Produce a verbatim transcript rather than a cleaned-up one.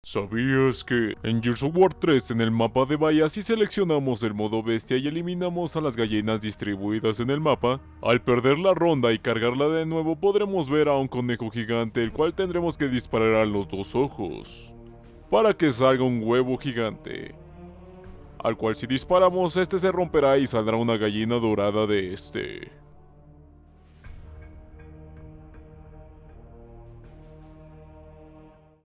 ¿Sabías que en Gears of War tres en el mapa de Bahía, si seleccionamos el modo bestia y eliminamos a las gallinas distribuidas en el mapa, al perder la ronda y cargarla de nuevo podremos ver a un conejo gigante el cual tendremos que disparar a los dos ojos para que salga un huevo gigante, al cual si disparamos este se romperá y saldrá una gallina dorada de este.